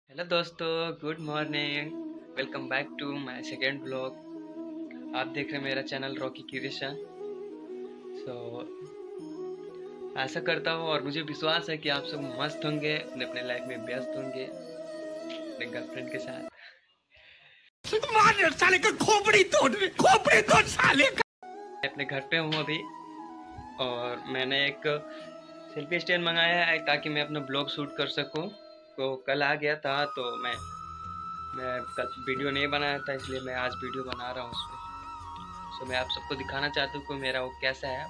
Hello दोस्तों, good morning. Welcome back to my second blog. आप देख रहे हैं मेरा चैनल रॉकी क्रिएशन। सो आशा करता हूँ और मुझे विश्वास है कि आप सब मस्त होंगे, अपने अपने लाइफ में व्यस्त होंगे अपने गर्लफ्रेंड के साथ। मार साले का खोपड़ी तोड़ साले का। मैं अपने घर पे हूँ अभी और मैंने एक सेल्फी स्टैंड मंगाया है ताकि मैं अपना ब्लॉग शूट कर सकूँ। तो कल आ गया था तो मैं कल वीडियो नहीं बनाया था, इसलिए मैं आज वीडियो बना रहा हूँ उस पर। सो मैं आप सबको दिखाना चाहता हूँ कि मेरा वो कैसा है।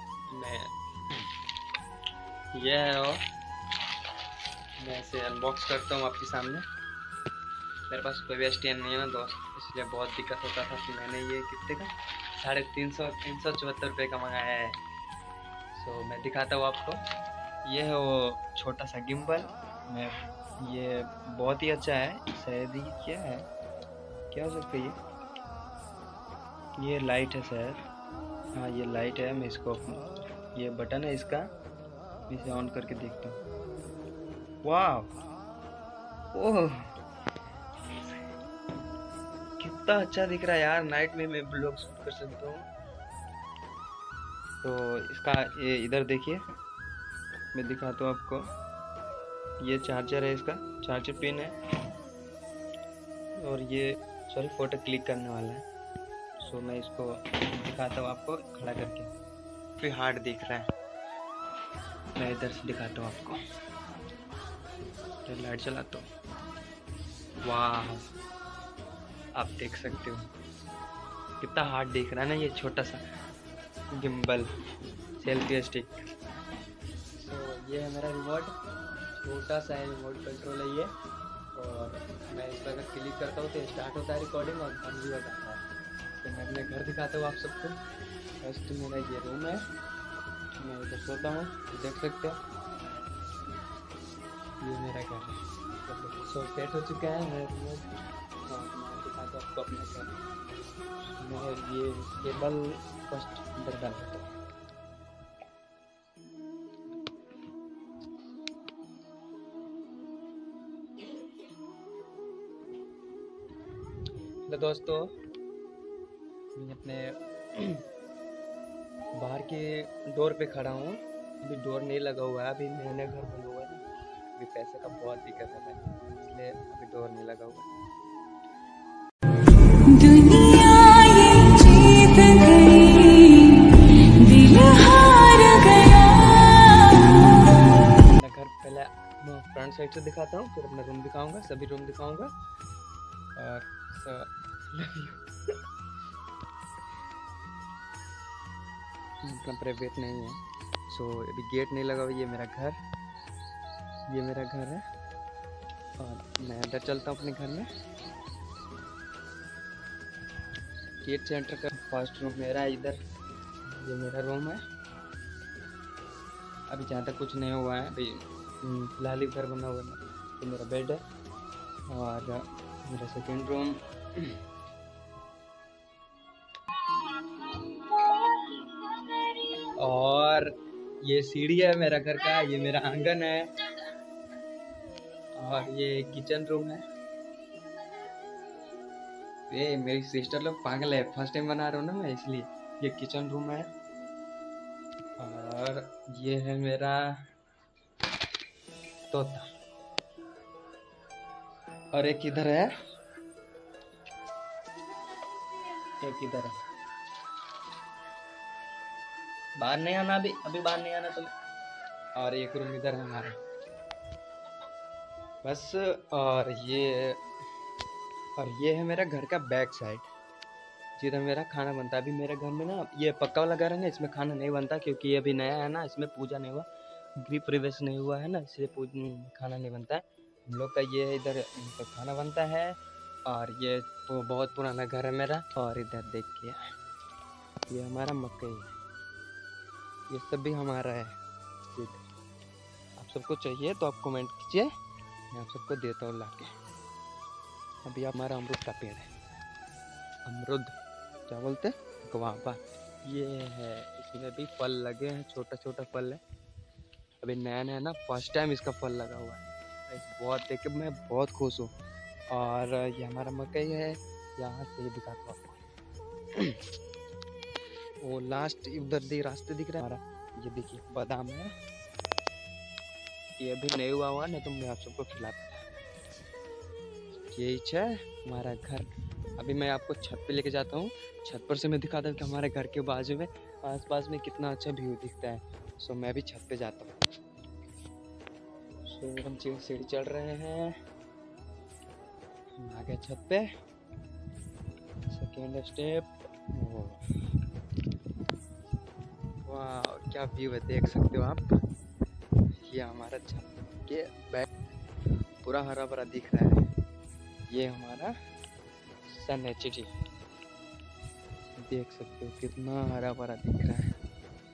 ये है वो, मैं इसे अनबॉक्स करता हूँ आपके सामने। मेरे पास कोई भी स्टैंड नहीं है ना दोस्त, इसलिए बहुत दिक्कत होता था कि मैंने ये कितने का 374 रुपये का मंगाया है। सो मैं दिखाता हूँ आपको। ये है वो छोटा सा गिम्बल। मैं ये बहुत ही अच्छा है। शायद ये क्या है, क्या हो सकता है ये लाइट है शायद। हाँ ये लाइट है। मैं इसको ये बटन है इसका, इसे ऑन करके देखता हूँ। वाह, ओह कितना अच्छा दिख रहा है यार। नाइट में मैं ब्लॉग शूट कर सकता हूँ। तो इसका ये इधर देखिए, मैं दिखाता हूँ आपको। ये चार्जर है, इसका चार्जर पिन है। और ये सॉरी फोटो क्लिक करने वाला है। सो मैं इसको दिखाता हूँ आपको खड़ा करके। फिर हार्ड दिख रहा है। मैं इधर से दिखाता हूँ आपको। तो लाइट चलाता हूँ। वाह, आप देख सकते हो कितना हार्ड दिख रहा है ना ये छोटा सा गिम्बल सेल्फी स्टिक। तो ये है मेरा रिमोट, छोटा सा है रिमोट कंट्रोल है ये। और मैं इस पर अगर क्लिक करता हूँ तो स्टार्ट होता है रिकॉर्डिंग और बंद भी हो जाता है। तो मैं अपने घर दिखाता हूँ आप सबको। फर्स्ट मेरा ये रूम है, मैं इधर सोता हूँ, देख सकते हो। ये मेरा घर है, सो सेट हो चुका है मेरा रिमोट। और मैं दिखाता हूँ आपको अपने घर। मैं ये केबल फर्स्ट अंदर डाल देता हूँ। हेलो दोस्तों, मैं अपने बाहर के डोर पे खड़ा हूँ। अभी डोर नहीं लगा हुआ है, अभी मैंने घर बना हुआ है ना। अभी पैसे का बहुत दिक्कत है, इसलिए अभी डोर नहीं लगा हुआ है। दुनिया ये जीत गई, दिल हार गया। अपना घर पहले फ्रंट साइड से दिखाता हूँ, फिर अपना रूम दिखाऊंगा, सभी रूम दिखाऊंगा। और इतना प्राइवेट नहीं है। सो अभी गेट नहीं लगा हुआ। ये मेरा घर, ये मेरा घर है। और मैं अंदर चलता हूँ अपने घर में। गेट से एंटर कर, फर्स्ट रूम मेरा है इधर। ये मेरा रूम है। अभी जहाँ तक कुछ नहीं हुआ है, अभी फिलहाल ही घर बना हुआ है। तो मेरा बेड है और मेरा सेकेंड रूम। और ये सीढ़ी है मेरा घर का, ये मेरा आंगन है। और ये किचन रूम है। ये मेरी सिस्टर लोग पागल है, फर्स्ट टाइम बना रहा हूँ ना मैं, इसलिए। ये किचन रूम है। और ये है मेरा तोता। और एक इधर है, एक इधर है। बाहर नहीं आना, अभी बाहर नहीं आना तुम। और एक रूम इधर है हमारा, बस। और ये है मेरा घर का बैक साइड, जिधर मेरा खाना बनता है। अभी मेरे घर में ना ये पक्का वाला घर है ना, इसमें खाना नहीं बनता क्योंकि ये अभी नया है ना, इसमें पूजा नहीं हुआ, गृह प्रवेश नहीं हुआ है ना, इसलिए खाना नहीं बनता है। हम लोग का ये इधर तो खाना बनता है। और ये तो बहुत पुराना घर है मेरा। और इधर देखिए, ये हमारा मकई है, ये सब भी हमारा है। आप सबको चाहिए तो आप कमेंट कीजिए, मैं आप सबको देता हूँ लाके। अभी हमारा अमरूद का पेड़ है, अमरूद क्या बोलते हैं, गुआवा। ये है, इसमें भी फल लगे हैं, छोटा छोटा फल है। अभी नया नया ना, फर्स्ट टाइम इसका फल लगा हुआ है। बहुत देख के मैं बहुत खुश हूँ। और ये हमारा मकई है, यहाँ से दिखाता हूँ। वो लास्ट उधर दे रास्ते दिख रहा है हमारा, ये देखिए बादाम है, ये अभी नहीं हुआ नहीं तो मैं आप सबको खिलाता। यही है हमारा घर। अभी मैं आपको छत पे लेके जाता हूँ, छत पर से मैं दिखाता हूँ कि हमारे घर के बाजू में आसपास में कितना अच्छा व्यू दिखता है। सो मैं भी छत पे जाता हूँ। सो हम सीढ़ी चढ़ रहे हैं, हम आ गए छत पे। Second step. वाह क्या व्यू है, देख सकते हो आप। ये हमारा छत के बैक पूरा हरा भरा दिख रहा है। ये हमारा सन एचडी, देख सकते हो कितना हरा भरा दिख रहा है।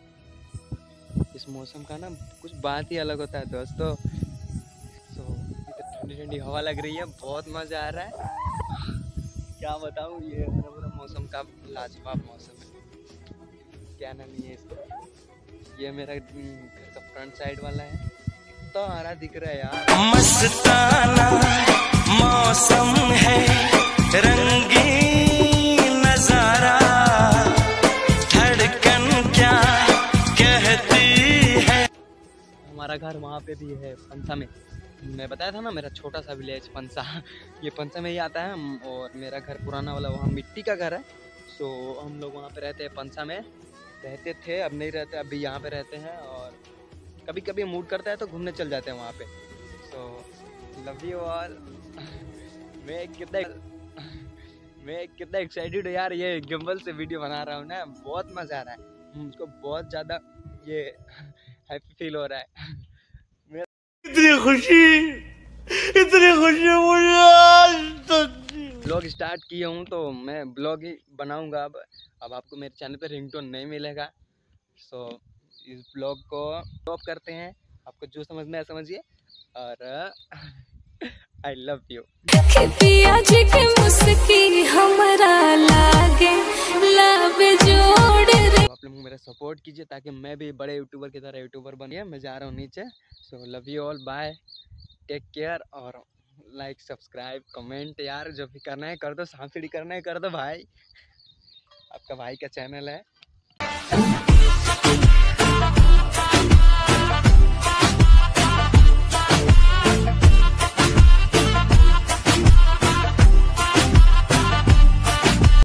इस मौसम का ना कुछ बात ही अलग होता है दोस्तों। तो ठंडी ठंडी हवा लग रही है, बहुत मजा आ रहा है। क्या बताऊँ, ये हरा भरा मौसम का लाजवाब मौसम है। क्या नाम है इसका, ये मेरा घर का फ्रंट साइड वाला है, तो हरा दिख रहा है यार। मस्ताना मौसम है, रंगीन नजारा, धड़कन क्या कहती है। हमारा घर वहाँ पे भी है, पंसा में। मैं बताया था ना मेरा छोटा सा विलेज पंसा, ये पंसा में ही आता है। और मेरा घर पुराना वाला वहाँ मिट्टी का घर है। सो हम लोग वहाँ पे रहते हैं, पंसा में रहते थे, अब नहीं रहते, अभी यहाँ पे रहते हैं। और कभी कभी मूड करता है तो घूमने चल जाते हैं वहाँ पे। So love you all. मैं कितना एक्साइटेड हूँ यार, ये गिम्बल से वीडियो बना रहा हूँ ना, बहुत मज़ा आ रहा है मुझको, बहुत ज़्यादा ये हैप्पी फील हो रहा है। इतनी खुशी मुझे आज तक। ब्लॉग स्टार्ट किए हूँ तो मैं ब्लॉग ही बनाऊंगा। अब आपको मेरे चैनल पे रिंगटोन नहीं मिलेगा। सो इस ब्लॉग को स्टॉप करते हैं, आपको जो समझना है समझिए। और आई लव यू। पिया जी के मुस्की हमरा लागे लाबे जोड़ रे। आप लोग मेरा सपोर्ट कीजिए ताकि मैं भी बड़े यूट्यूबर की तरह यूट्यूबर बनिए। मैं जा रहा हूँ नीचे। So love you all, bye, take care. और लाइक सब्सक्राइब कमेंट यार जो भी करना है कर दो, सांप सीढ़ी करना है कर दो भाई, आपका भाई का चैनल है।